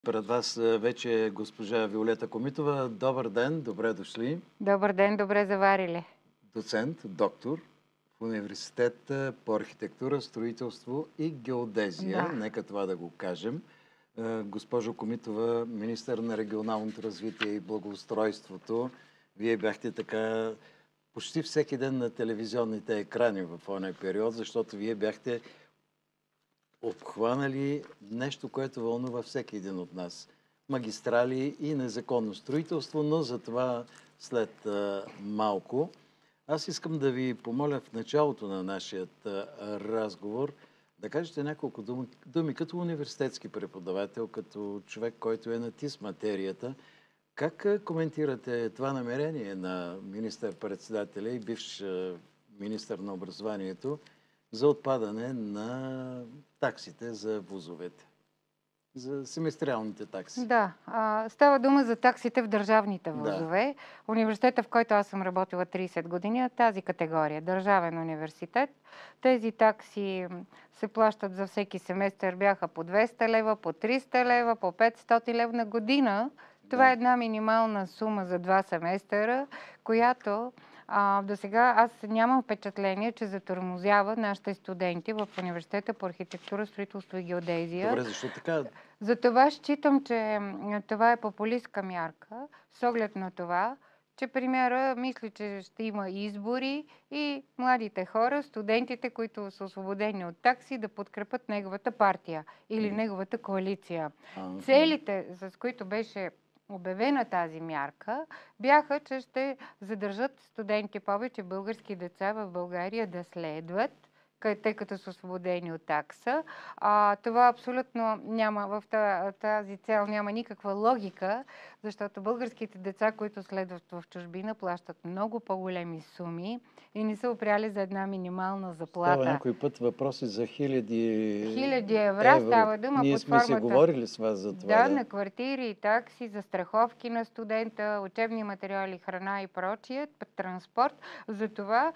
Пред вас вече е госпожа Виолета Комитова. Добър ден, добре дошли. Добър ден, добре заварили. Доцент, доктор в Университет по архитектура, строителство и геодезия. Да. Нека това да го кажем. Госпожо Комитова, министър на регионалното развитие и благоустройството, вие бяхте така почти всеки ден на телевизионните екрани в ония период, защото вие бяхте обхванали нещо, което вълнува всеки един от нас. Магистрали и незаконно строителство, но за това след малко. Аз искам да ви помоля в началото на нашия разговор да кажете няколко думи като университетски преподавател, като човек, който е на ТИС материята. Как коментирате това намерение на министър-председателя и бивш министър на образованието за отпадане на таксите за вузовете, за семестриалните такси? Да, става дума за таксите в държавните Да. вузове. Университета, в който аз съм работила 30 години, е тази категория, държавен университет. Тези такси се плащат за всеки семестър, бяха по 200 лева, по 300 лева, по 500 лева на година. Това е една минимална сума за 2 семестъра, която до сега аз нямам впечатление, че затормозява нашите студенти в Университета по архитектура, строителство и геодезия. Добре, защо така? Затова считам, че това е популистка мярка, с оглед на това, че премиера мисли, че ще има избори и младите хора, студентите, които са освободени от такси, да подкрепят неговата партия или неговата коалиция. Целите, с които беше обявена тази мярка, бяха, че ще задържат студенти повече български деца в България да следват, тъй като са освободени от такса. Това абсолютно няма, в тази цел няма никаква логика, защото българските деца, които следват в чужбина, плащат много по-големи суми и не са опряли за една минимална заплата. Става някой път въпроси за хиляди евро. Става дума Ние под сме си формата, говорили с вас за това. да, на квартири и такси, за страховки на студента, учебни материали, храна и прочие, транспорт. Затова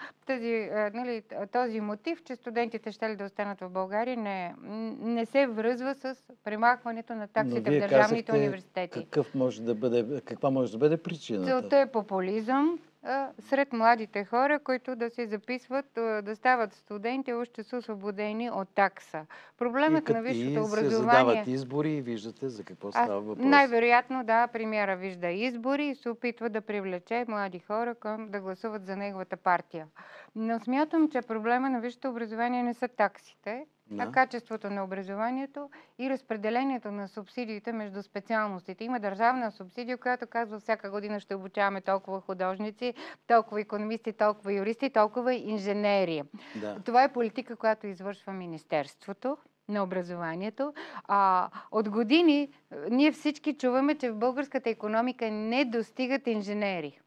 този мотив, че студентите ще ли да останат в България, не се връзва с премахването на таксите в държавните университети. Каква може да бъде причината? Целта е популизъм сред младите хора, които да се записват, да стават студенти, още са освободени от такса. Проблемът на висшето образование... се задават избори и виждате за какво става въпрос. Най-вероятно, да, премиера вижда избори и се опитва да привлече млади хора да гласуват за неговата партия. Но смятам, че проблема на висшето образование не са таксите, а качеството на образованието и разпределението на субсидиите между специалностите. Има държавна субсидия, която казва всяка година ще обучаваме толкова художници, толкова икономисти, толкова юристи, толкова инженери. Да. Това е политика, която извършва Министерството на образованието. От години ние всички чуваме, че в българската икономика не достигат инженери.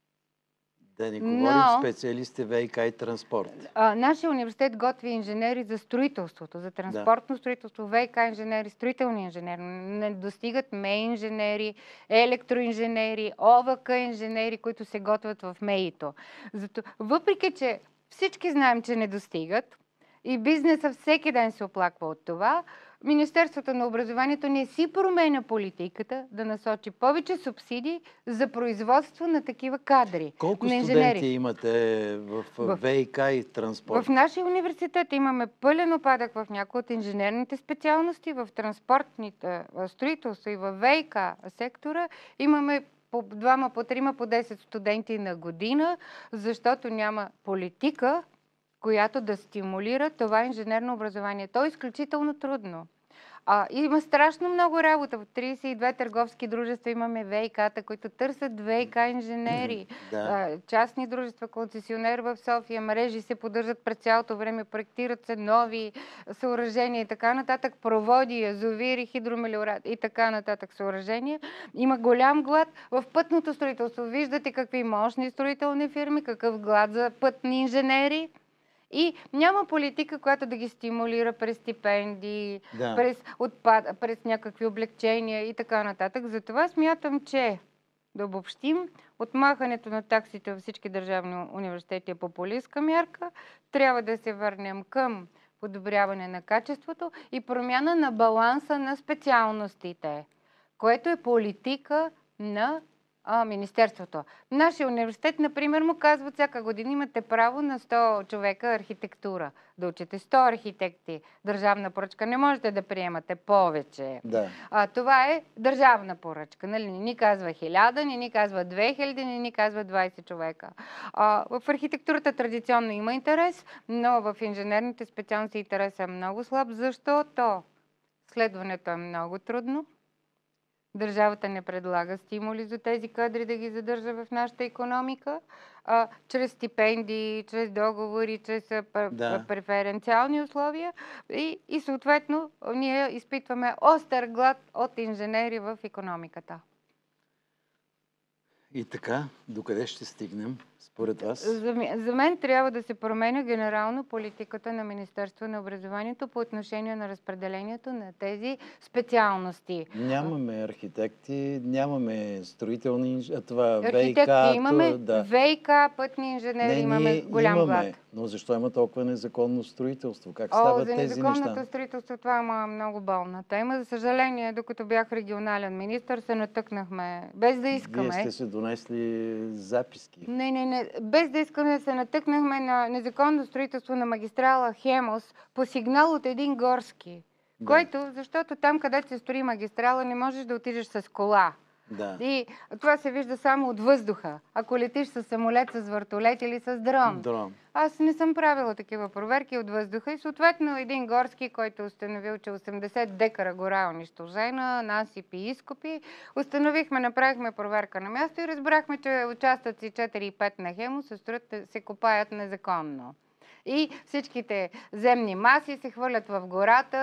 Да не говорим специалисти ВиК и транспорт. Нашия университет готви инженери за строителството, за транспортно строителство, ВиК инженери, строителни инженери. Не достигат МЕ инженери, електроинженери, ОВК инженери, които се готвят в МЕИ-то. Въпреки, че всички знаем, че не достигат и бизнеса всеки ден се оплаква от това, Министерството на образованието не си променя политиката да насочи повече субсидии за производство на такива кадри. Колко студенти имате в ВиК и транспорт? В нашия университет имаме пълен опадък в някои от инженерните специалности, в транспортните строителство и в ВиК сектора имаме по 2, по 3, по 10 студенти на година, защото няма политика, която да стимулира това инженерно образование. То е изключително трудно. Има страшно много работа. В 32 търговски дружества имаме ВиК-та, които търсят ВиК инженери. Частни дружества, концесионер в София, мрежи се поддържат през цялото време, проектират се нови съоръжения и така нататък, проводи, язовири, хидромелиорати и така нататък съоръжения. Има голям глад в пътното строителство. Виждате какви мощни строителни фирми, какъв глад за пътни инженери. И няма политика, която да ги стимулира през стипендии, през някакви облегчения и така нататък. Затова смятам, че да обобщим, отмахането на таксите във всички държавни университети е популистка мярка. Трябва да се върнем към подобряване на качеството и промяна на баланса на специалностите. което е политика на Министерството. Нашия университет, например, му казват всяка година имате право на 100 човека архитектура. Да учите 100 архитекти. Държавна поръчка. Не можете да приемате повече. Да. Това е държавна поръчка. Нали? Не ни казва 1000, не ни казва 2000, не ни казва 20 човека. В архитектурата традиционно има интерес, но в инженерните специалности интерес е много слаб, защото следването е много трудно. Държавата не предлага стимули за тези кадри да ги задържа в нашата икономика, чрез стипендии, чрез договори, чрез преференциални условия и съответно ние изпитваме остър глад от инженери в икономиката. И така, докъде ще стигнем, според вас? За мен трябва да се променя генерално политиката на Министерство на образованието по отношение на разпределението на тези специалности. Нямаме архитекти, нямаме строителни, архитекти ВиК. Имаме ВиК, пътни инженери, имаме голям глад. Но защо има толкова незаконно строителство? Как стават тези неща? За незаконното строителство това е много болна тема. За съжаление, докато бях регионален министър, се натъкнахме, без да искаме. Вие сте се донесли записки. Не. Без да искаме се натъкнахме на незаконно строителство на магистрала Хемус по сигнал от един горски. Да. Който, защото там, където се строи магистрала, не можеш да отидеш с кола. Да. И това се вижда само от въздуха. Ако летиш с самолет, с вертолет или с дрон. Аз не съм правила такива проверки от въздуха и съответно един горски, който установил, че 80 декара гора е унищожена, насипи и изкопи. Направихме проверка на място и разбрахме, че участъци 4 и 5 на Хемус се копаят незаконно. И всичките земни маси се хвърлят в гората,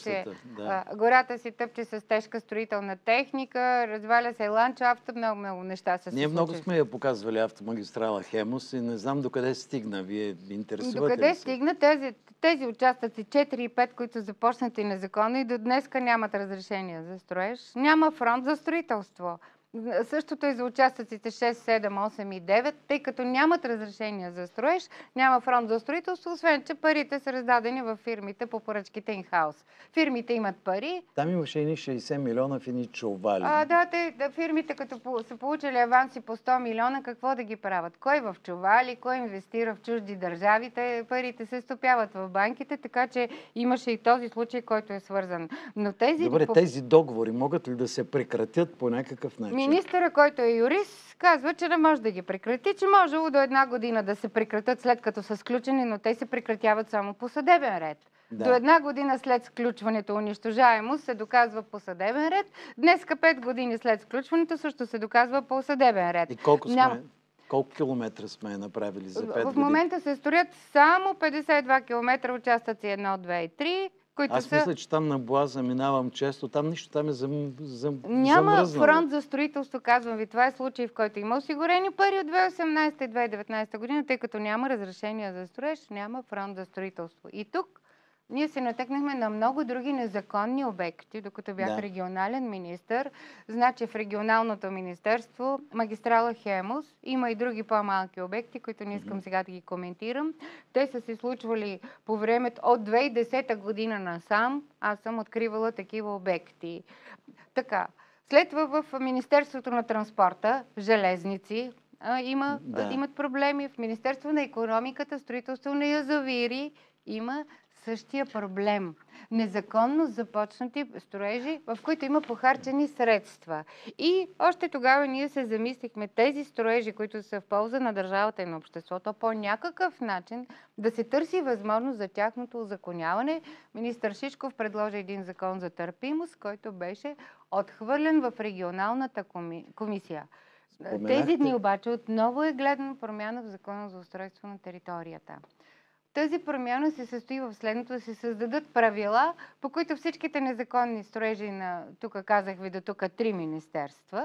гората си тъпче с тежка строителна техника, разваля се ландшафта, много неща се случват. Ние много сме я показвали автомагистрала Хемус и не знам докъде стигна. Вие интересувате ли се? Докъде стигна тези участъци 4 и 5, които започнати незаконно и до днеска нямат разрешение за строеж, няма фронт за строителство. Същото и за участъците 6, 7, 8 и 9, тъй като нямат разрешение за строеж, няма фронт за строителство, освен че парите са раздадени в фирмите по поръчките in-house. Фирмите имат пари. Там имаше едни 60 милиона в едни чували. Фирмите като са получили аванси по 100 милиона, какво да ги правят? Кой в чували, кой инвестира в чужди държави, парите се стопяват в банките, така че имаше и този случай, който е свързан. Но тези договори могат ли да се прекратят по някакъв начин? Министъра, който е юрист, казва, че не може да ги прекрати, че можело до 1 година да се прекратят след като са сключени, но те се прекратяват само по съдебен ред. Да. До 1 година след сключването унищожаемост се доказва по съдебен ред. Днеска 5 години след сключването също се доказва по съдебен ред. И колко километра сме направили за 5 години? В момента се строят само 52 километра участъци 1, 2 и 3. Мисля, че там на Боаза минавам често. Там нищо там е Няма замръзнало. фронт за строителство, казвам ви. Това е случай, в който има осигурени пари от 2018 и 2019 година, тъй като няма разрешение за строеж, няма фронт за строителство. И тук ние се натъкнахме на много други незаконни обекти, докато бях регионален министър. Значи в регионалното министерство, магистрала Хемус, има и други по-малки обекти, които не искам сега да ги коментирам. Те са се случвали по времето от 2010 година насам. Аз съм откривала такива обекти. Така, след това в Министерството на транспорта, железници, имат проблеми. В Министерство на икономиката, строителство на язовири има същия проблем. Незаконно започнати строежи, в които има похарчени средства. И още тогава ние се замислихме тези строежи, които са в полза на държавата и на обществото, по някакъв начин да се търси възможност за тяхното узаконяване. Министър Шишков предложи един закон за търпимост, който беше отхвърлен в регионалната комисия. Тези дни обаче отново е гледана промяна в Закона за устройство на територията. Тази промяна се състои в следното: да се създадат правила, по които всичките незаконни строежи на, тук казах ви до тук 3 министерства,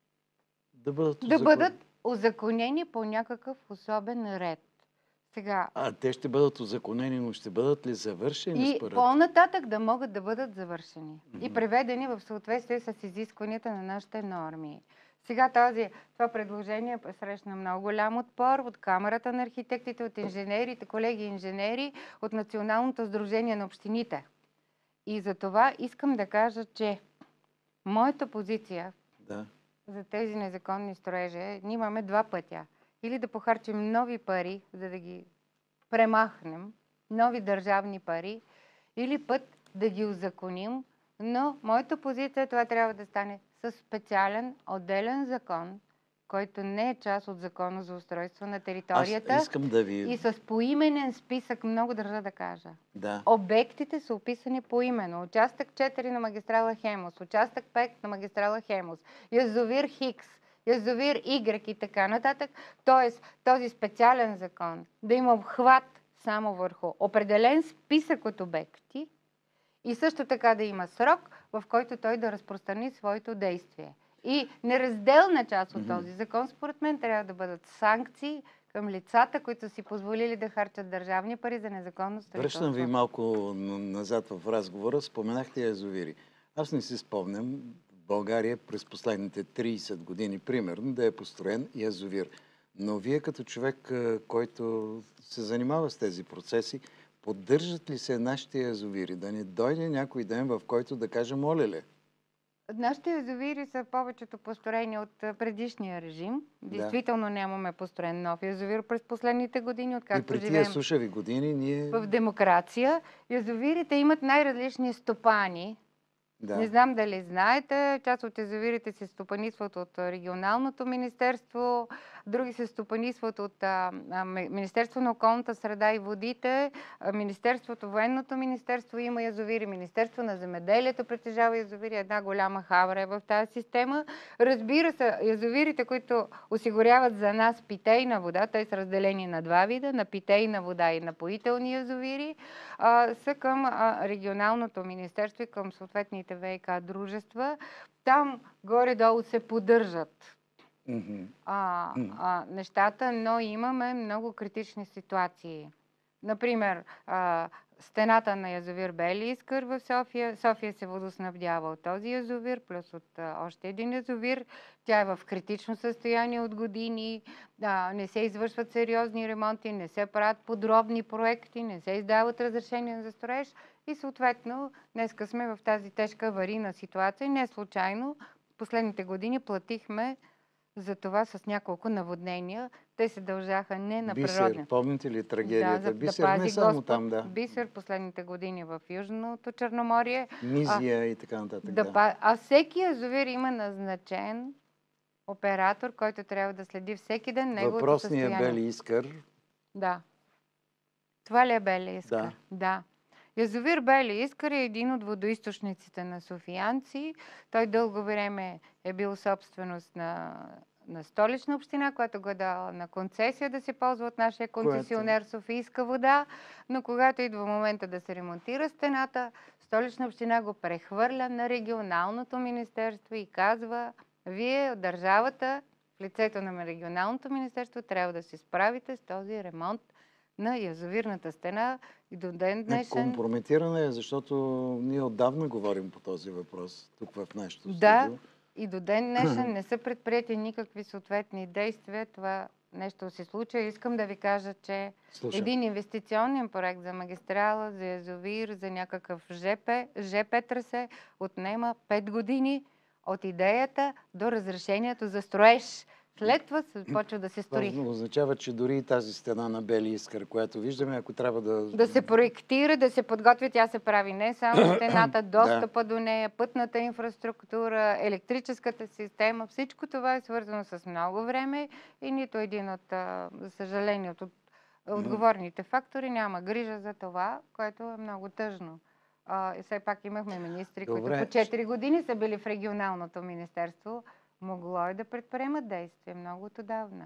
да бъдат узаконени по някакъв особен ред. Сега, те ще бъдат узаконени, но ще бъдат ли завършени според? И по-нататък да могат да бъдат завършени и преведени в съответствие с изискванията на нашите норми. Сега това предложение срещна много голям отпор от Камарата на архитектите, от инженерите, колеги инженери, от Националното сдружение на общините. И за това искам да кажа, че Моята позиция Да. за тези незаконни строежи, ние имаме два пътя. Или да похарчим нови пари, за да ги премахнем, нови държавни пари, или път да ги узаконим, но моята позиция това трябва да стане със специален, отделен закон, който не е част от закона за устройство на територията. Аз искам да ви... И с поименен списък, много държа да кажа. Да. Обектите са описани поименно. Участък 4 на магистрала Хемус, участък 5 на магистрала Хемус, язовир Хикс, язовир Y и така нататък. Тоест, този специален закон да има обхват само върху определен списък от обекти и също така да има срок, в който той да разпространи своето действие. И неразделна част от този закон, според мен, трябва да бъдат санкции към лицата, които си позволили да харчат държавни пари за незаконно строителство. Връщам ви малко назад в разговора. Споменахте язовири. Аз не си спомням в България през последните 30 години, примерно, да е построен язовир. Но вие като човек, който се занимава с тези процеси, поддържат ли се нашите язовири? Да не дойде някой ден, в който да каже, моля ли? Нашите язовири са повечето построени от предишния режим. Действително нямаме построен нов язовир през последните години, откакто живеем. И при тия сушави години ние... В демокрация. Язовирите имат най-различни стопани. Да. Не знам дали знаете, част от язовирите се стопанисват от регионалното министерство, други се стопанисват от Министерство на околната среда и водите, Министерството, военното министерство има язовири, Министерство на земеделието притежава язовири, една голяма хавра е в тази система. Разбира се, язовирите, които осигуряват за нас питейна вода, те са разделени на два вида, на питейна вода и напоителни язовири, са към регионалното министерство и към съответните ВиК дружества. Там горе-долу се поддържат нещата, но имаме много критични ситуации. Например, стената на язовир Бели Искър в София. София се водоснабдява от този язовир, плюс от още един язовир. Тя е в критично състояние от години. Не се извършват сериозни ремонти, не се правят подробни проекти, не се издават разрешения за строеж. И съответно, днеска сме в тази тежка аварийна ситуация. Не случайно, последните години платихме за това с няколко наводнения. Те се дължаха не на природни. Бисер, помните ли трагедията? Да, Бисер не само Господ, там, да. Бисер последните години в Южното Черноморие. Мизия и така нататък. А всеки язовир има назначен оператор, който трябва да следи всеки ден неговото състояние. Въпросният Бели Искър. Да. Това ли е Бели Искър? Да. Язовир Бели Искър е един от водоизточниците на софиянци. Той дълго време е бил собственост на Столична община, която го е дала на концесия да се ползва от нашия концесионер Софийска вода. Но когато идва момента да се ремонтира стената, Столична община го прехвърля на регионалното министерство и казва: вие от държавата, в лицето на регионалното министерство, трябва да се справите с този ремонт на язовирната стена и до ден днешен... Компрометирана е, защото ние отдавна говорим по този въпрос тук в нашото студио. Да, и до ден днешен не са предприяти никакви съответни действия. Това нещо се случи. Искам да ви кажа, че един инвестиционен проект за магистрала, за язовир, за някакъв ЖП трасе отнема 5 години от идеята до разрешението за строеж. След това се почва да се строи. Това означава, че дори и тази стена на Бели Искър, която виждаме, ако трябва да се проектира, да се подготвя, тя се прави не само стената, достъпа до нея, пътната инфраструктура, електрическата система. Всичко това е свързано с много време и нито един от, за съжаление, от отговорните фактори няма грижа за това, което е много тъжно. И все пак имахме министри, които по 4 години са били в регионалното министерство. Могло е да предприемат действия много отдавна.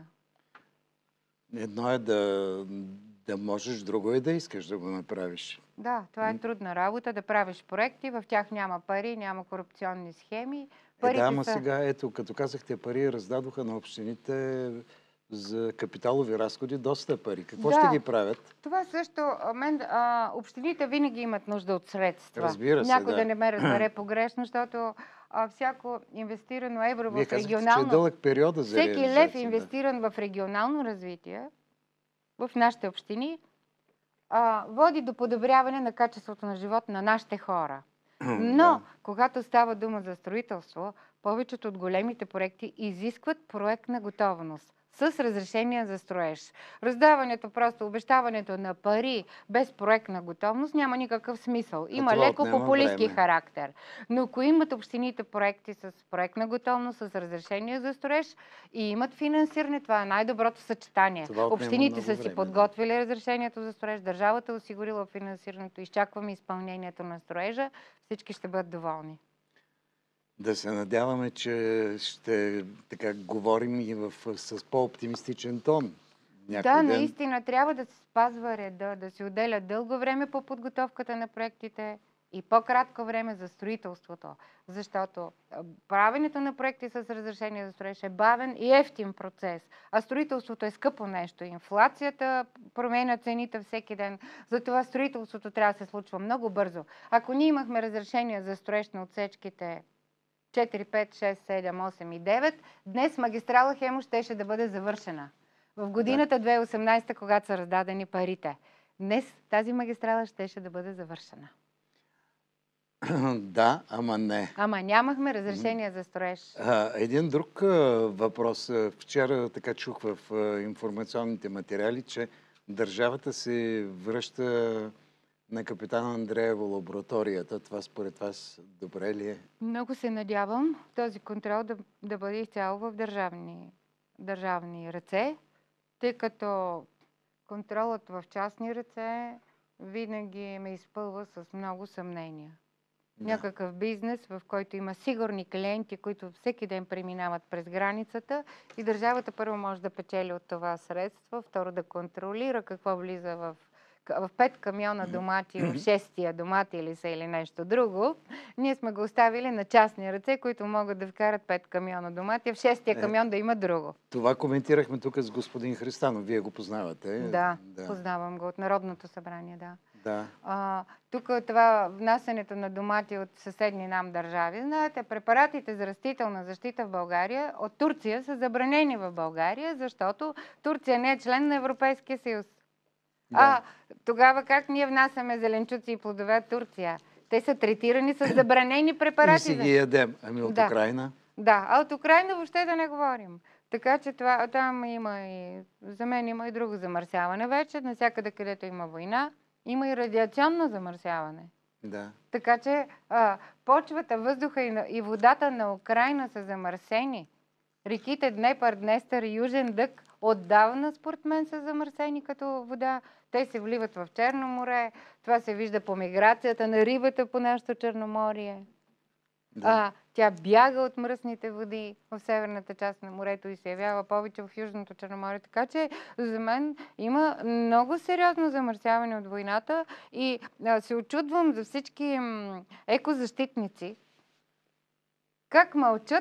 Едно е да можеш, друго е да искаш да го направиш. Да, това е трудна работа, да правиш проекти, в тях няма пари, няма корупционни схеми. Сега, ето, като казахте пари, раздадоха на общините за капиталови разходи доста пари. Какво ще ги правят? Това също, общините винаги имат нужда от средства. Разбира се, някой да не ме разбере погрешно, защото всяко инвестирано евро в регионално... Че е дълъг периода за всеки лев инвестиран в регионално развитие, в нашите общини, води до подобряване на качеството на живот на нашите хора. Но, Да. когато става дума за строителство, повечето от големите проекти изискват проектна готовност с разрешение за строеж. Раздаването, просто обещаването на пари без проектна готовност няма никакъв смисъл. Има това леко отнема популистки време. характер. Но ако имат общините проекти с проектна готовност, с разрешение за строеж и имат финансиране, това е най-доброто съчетание. Това отнема Общините много са си време, да. подготвили разрешението за строеж, държавата е осигурила финансирането, изчакваме изпълнението на строежа, всички ще бъдат доволни. Да се надяваме, че ще така говорим и с по-оптимистичен тон. Някой Да, ден. наистина трябва да се спазва реда, да се отделя дълго време по подготовката на проектите и по-кратко време за строителството. Защото правенето на проекти с разрешение за строеж е бавен и евтин процес, а строителството е скъпо нещо. Инфлацията променя цените всеки ден, затова строителството трябва да се случва много бързо. Ако ние имахме разрешение за строеж на отсечките 4, 5, 6, 7, 8 и 9, днес магистрала Хемус щеше да бъде завършена. В годината 2018, когато са раздадени парите. Днес тази магистрала щеше да бъде завършена. Да, ама не. Ама нямахме разрешение за строеж. Един друг въпрос. Вчера така чух в информационните материали, че държавата се връща на капитан Андреево лабораторията. Това според вас добре ли е? Много се надявам този контрол да бъде изцяло в държавни ръце, тъй като контролът в частни ръце винаги ме изпълва с много съмнения. Да. Някакъв бизнес, в който има сигурни клиенти, които всеки ден преминават през границата и държавата първо може да печели от това средство, второ да контролира какво влиза в 5 камиона домати, в 6-тия домати или са или нещо друго. Ние сме го оставили на частни ръце, които могат да вкарат 5 камиона домати, а в 6-тия камион да има друго. Това коментирахме тук с господин Христанов. Вие го познавате. Да, познавам го от Народното събрание, да. Тук това внасянето на домати от съседни нам държави. Знаете, препаратите за растителна защита в България от Турция са забранени в България, защото Турция не е член на Европейския съюз. Да. Тогава как ние внасяме зеленчуци и плодове от Турция? Те са третирани с забранени препарати. И си ги ядем. Ами от Украйна? Да, а от Украйна въобще да не говорим. Така че там за мен има и друго замърсяване вече. Навсякъде, където има война, има и радиационно замърсяване. Да. Така че почвата, въздуха и водата на Украйна са замърсени. Реките Днепър, Днестър и Южен Дъг отдавна, според мен, са замърсени като вода. Те се вливат в Черно море. Това се вижда по миграцията на рибата по нашето Черноморие. Да. Тя бяга от мръсните води в северната част на морето и се явява повече в Южното Черноморие. Така че за мен има много сериозно замърсяване от войната и се очудвам за всички екозащитници как мълчат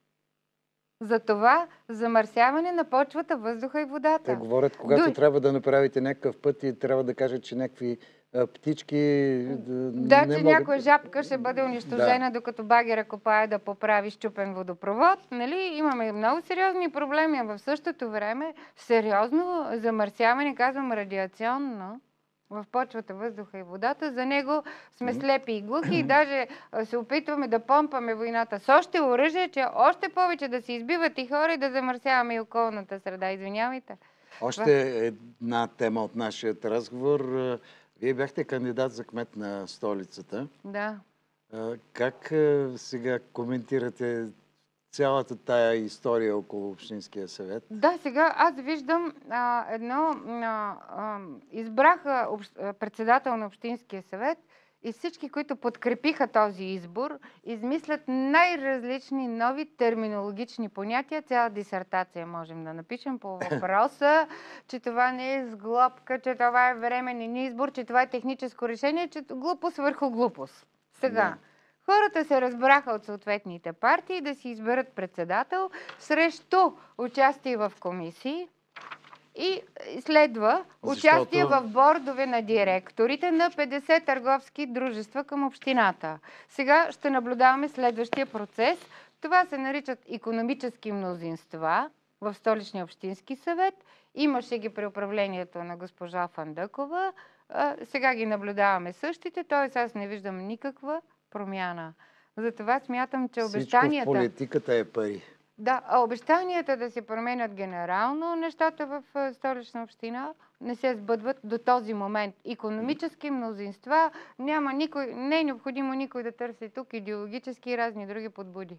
за това замърсяване на почвата, въздуха и водата. Те говорят, когато трябва да направите някакъв път и трябва да кажат, че някакви птички че някоя жабка ще бъде унищожена, докато багера копае да поправи счупен водопровод. Нали? Имаме много сериозни проблеми, а в същото време сериозно замърсяване, казвам радиационно, в почвата, въздуха и водата. За него сме слепи и глухи и даже се опитваме да помпаме войната с още оръжие, че още повече да се избиват и хора и да замърсяваме и околната среда. Извинявайте. Още една тема от нашия разговор. Вие бяхте кандидат за кмет на столицата. Да. Как сега коментирате цялата тая история около Общинския съвет? Да, сега аз виждам избраха председател на Общинския съвет и всички, които подкрепиха този избор, измислят най-различни нови терминологични понятия. Цяла дисертация можем да напишем по въпроса, че това не е сглобка, че това е временен избор, че това е техническо решение, че глупост върху глупост. Сега, хората се разбраха от съответните партии да си изберат председател срещу участие в комисии и следва участие в бордове на директорите на 50 търговски дружества към общината. Сега ще наблюдаваме следващия процес. Това се наричат икономически мнозинства в Столичния общински съвет. Имаше ги при управлението на госпожа Фандъкова. Сега ги наблюдаваме същите, т.е. аз не виждам никаква промяна. Затова смятам, че Всичко в обещанията... политиката е пари. Да, а обещанията да се променят генерално нещата в Столична община не се сбъдват до този момент. Икономически мнозинства няма никой, не е необходимо никой да търси тук идеологически и разни други подбуди.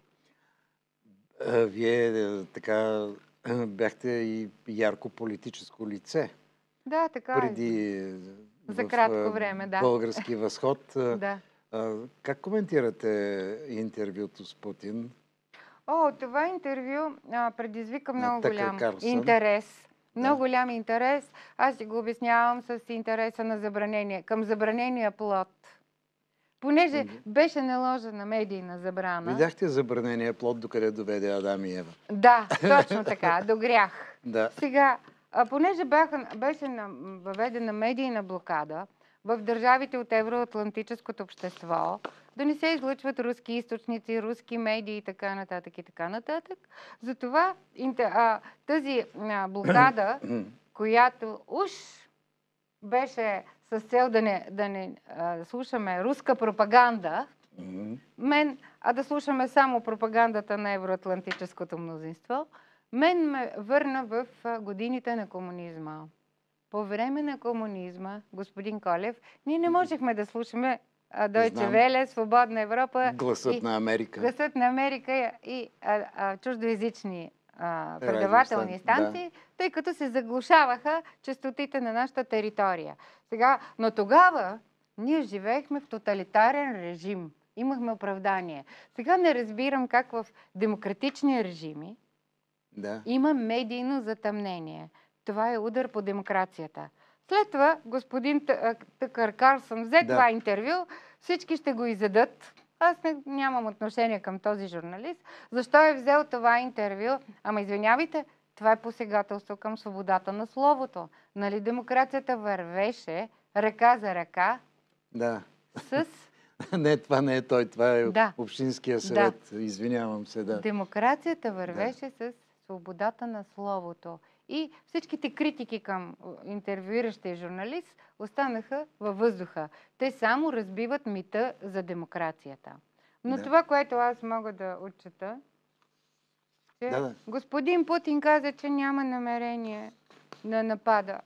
Вие така бяхте и ярко политическо лице. Да, така е. Преди За кратко време, да. Български възход. Да. Как коментирате интервюто с Путин? Това интервю предизвика много Тъкър голям Карлсън. интерес. Да. Много голям интерес. Аз си го обяснявам с интереса на забранение, към забранения плод. Понеже беше наложена медийна забрана. Видяхте забранения плод, докъде доведе Адам и Ева. Да, точно така, до грях. Да. Сега, понеже беше въведена медийна блокада в държавите от евроатлантическото общество, да не се излъчват руски източници, руски медии и така нататък и така нататък. Затова тази блокада, която уж беше с цел да не слушаме руска пропаганда, а да слушаме само пропагандата на евроатлантическото мнозинство, мен ме върна в годините на комунизма. По време на комунизма, господин Колев, ние не можехме да слушаме Дойче Веле, Свободна Европа. Гласът на Америка. Гласът на Америка и чуждоязични предавателни станции, тъй като се заглушаваха честотите на нашата територия. Сега, но тогава ние живеехме в тоталитарен режим. Имахме оправдание. Сега не разбирам как в демократични режими има медийно затъмнение. Това е удар по демокрацията. След това господин Тъкър Карлсън взе това интервю, всички ще го изядат. Аз нямам отношение към този журналист. Защо е взел това интервю? Ама извинявайте, това е посегателство към свободата на словото. Нали демокрацията вървеше ръка за ръка с... Не, това не е той, това е Общинския съвет. Извинявам се, Демокрацията вървеше с свободата на словото. И всичките критики към интервюиращия журналист останаха във въздуха. Те само разбиват мита за демокрацията. Но това, което аз мога да отчета, че господин Путин каза, че няма намерение да напада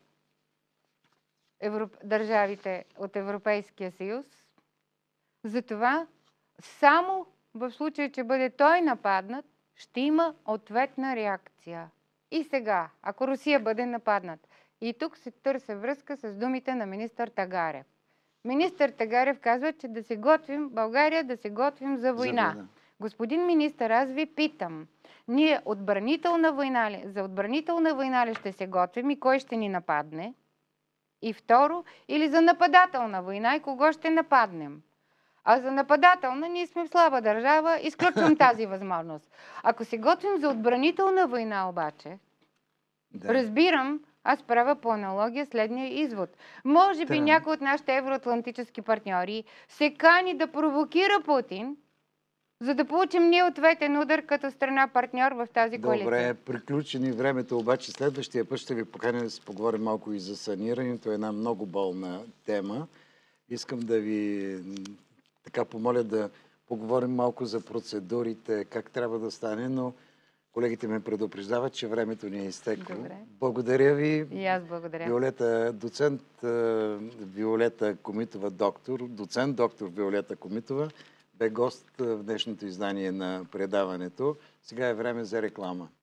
държавите от Европейския съюз. Затова само в случай, че бъде той нападнат, ще има ответна реакция. И сега, ако Русия бъде нападнат, и тук се търся връзка с думите на министър Тагарев. Министър Тагарев казва, че да се готвим, България да се готвим за война. Господин министър, аз ви питам, ние за отбранителна война ли ще се готвим и кой ще ни нападне? И второ, или за нападателна война и кого ще нападнем? А за нападателна, ние сме в слаба държава, изключвам тази възможност. Ако се готвим за отбранителна война обаче, разбирам, аз правя по аналогия следния извод. Може би някой от нашите евроатлантически партньори се кани да провокира Путин, за да получим ние ответен удар като страна партньор в тази коалиция. Добре, приключени времето, обаче следващия път ще ви поканя да си поговорим малко и за санирането. Е една много болна тема. Искам да ви помоля да поговорим малко за процедурите, как трябва да стане, но колегите ме предупреждават, че времето ни е изтекло. Благодаря ви. И аз благодаря. Доцент Виолета Комитова, доцент доктор Виолета Комитова, бе гост в днешното издание на предаването. Сега е време за реклама.